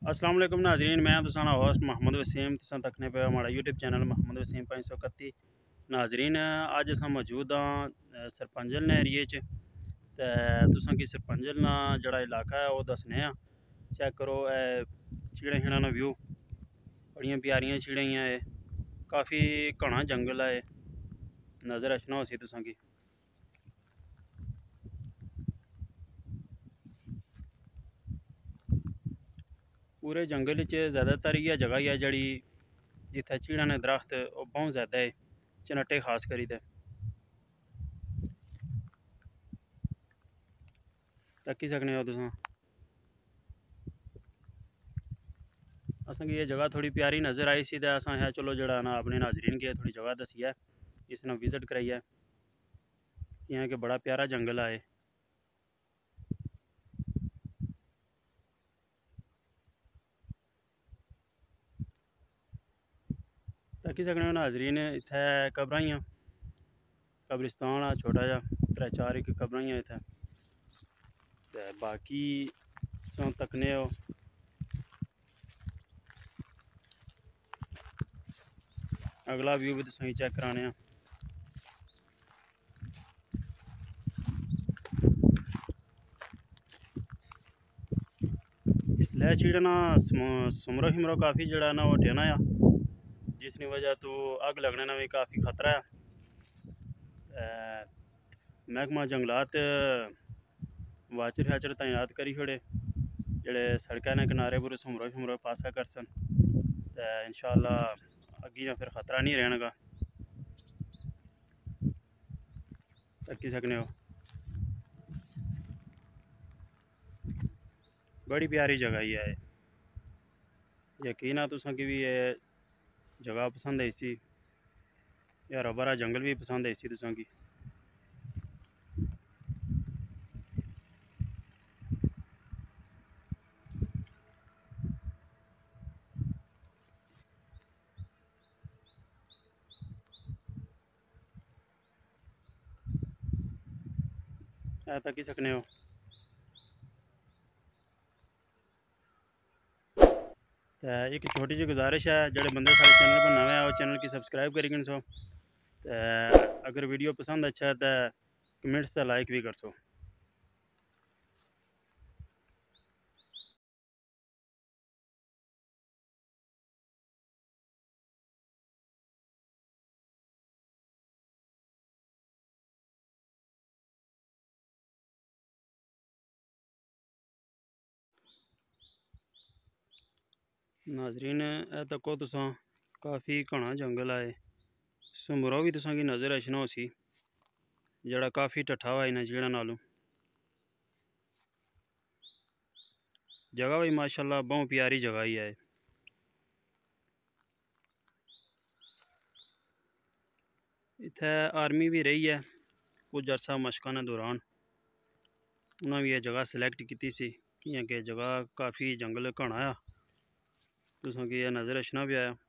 अस्सलाम वालेकुम नाज़रीन, मैं तुसाना होस्ट मोहम्मद वसीम तुसां तकने पे हमारा यूट्यूब चैनल मोहम्मद वसीम 531। नाज़रीन अज अस मौजूद हाँ सरपंजल ने एरिए च। ते तुसां की सरपंजल ना जड़ा इलाका है वह दसने आ। चेक करो चिड़े छिड़ा ना व्यू, बड़ियां प्यारियां चिड़ियाँ है, काफ़ी घना जंगल है, नज़र अचना हो सी तुसां की। पूरे जंगल च ज़्यादातर इ'यै जगह ही है जड़ी जित्थे चिड़ां ने दरख्त बहुत ज़्यादा है, चनट्टे खास करी ते तक्की सकने हो तुसां। असेंगी ये जगह थोड़ी प्यारी नज़र आई सी ते असां है चलो जड़ा ना अपने नाजरीन गी थोड़ी जगह दसिए, इसने विजिट कराइए। यहाँ के बड़ा प्यारा जंगल आए। तक्की सकने हो नाजरीन, इत्थै कब्रां ही कब्रिस्तान आ छोटा जा, त्रै चार एक कब्रां ही इत्थै। ते बाकी तुसां तकने हो अगला व्यू भी तुसेंगी चेक कराने। इसलै चिड़ना सुमरो शिमरो काफ़ी जड़ा ना वो टेना आ, जिसकी वजह तो अग लगने ना भी काफ़ी खतरा है। महकमा जंगलात वाचर शाचर तैनात करी छोड़े जेड़े सड़क ने किनारे पर सुमरो शुमरो पासा करसन। ते इंशाअल्लाह अग्गी फिर खतरा नहीं रहने का। तक्की सकने हो, बड़ी प्यारी जगह ही है। यकीन है तुसें कि भी ये जगह पसंद आई सी, हरा भरा जंगल भी पसंद आई सी तुसें की। तक्की सकने हो। तो एक छोटी जी गुजारिश है, जेडे बंदे सारे चैनल पर नवे आओ चैनल की सब्सक्राइब करी सो। अगर वीडियो पसंद अच्छा है तो कमेंट्स से लाइक भी कर सो। नाजरीन तको तुसां काफ़ी घना जंगल आए, सुमरो भी तुसां की नज़र अचना हो सी, जड़ा काफ़ी ढट्ठा हुआ इन्हें चिड़ां नालों। जगह भी माशाल्लाह बहुत प्यारी जगह ही है। इत्थै आर्मी भी रही है कुछ अरसा मशकां दे दौरान, उन्हें भी यह जगह सिलेक्ट की सी क्योंकि जगह काफ़ी जंगल घना आ, तुसां की यह नज़र अचना भी आया।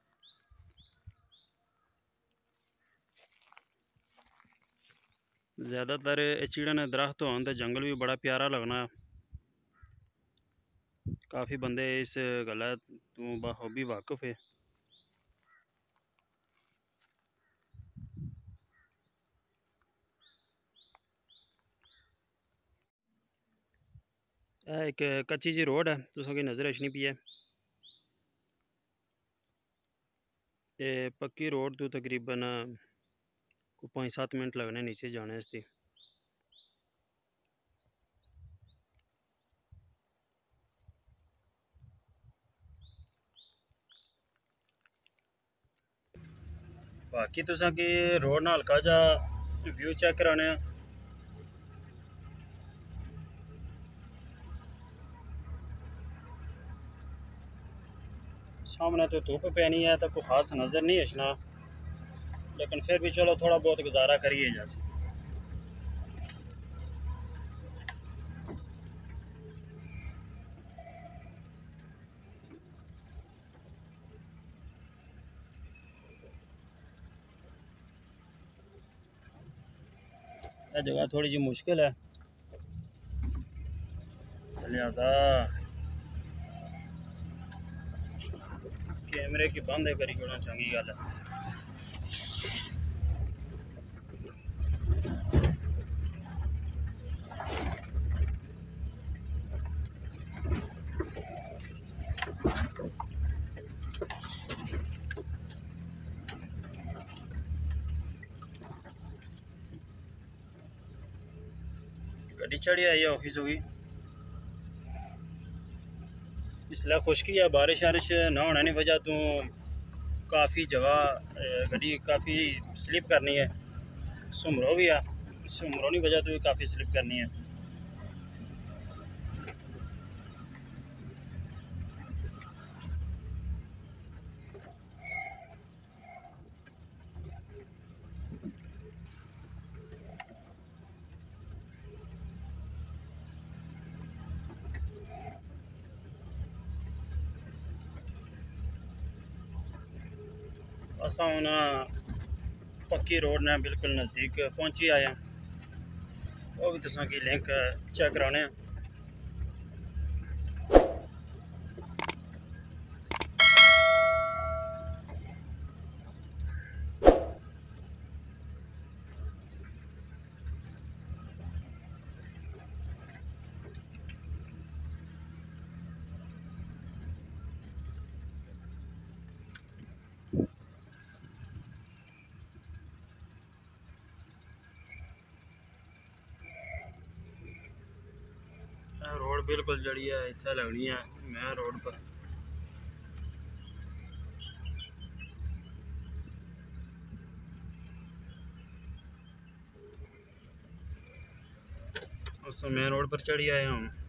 ज़्यादातर चिड़ां ने दरख्त होन तो जंगल भी बड़ा प्यारा लगना। काफ़ी बंदे इस गल्ला तो बखूबी वाकिफ है। एक कच्ची जी रोड है तुसें की नज़र अचनी पी है। ये पक्की रोड तो तकरीबन 5-7 मिनट लगने नीचे जाने इसकी। बाकी तुसें की रोड ना हल्का जा व्यू चेक कराने। सामने तो धुप पैनी है तो कोई खास नज़र नहीं अचना, लेकिन फिर भी चलो थोड़ा बहुत गुजारा करिए जैसे। यह जगह थोड़ी जी मुश्किल है, लिहाजा कैमरे की बंद है करी जोड़ा चंगी गल है। गड्डी चढ़ी आई है ऑफिस होगी इसलिए खुशकी है बारिश वारिश ना होने की वजह तो काफ़ी जगह गड्डी काफ़ी स्लिप करनी है। सुमरो भी है सुमरों की वजह तो भी काफ़ी स्लिप करनी है। असा हूँ पक्की रोड ने बिल्कुल नज़दीक पहुँची आए हैं वो भी तुसा की लिंक चेक कराने हैं। रोड बिल्कुल जड़ी है इतना लगनी है मैं रोड पर उस मैं रोड पर चढ़ी आया हूँ।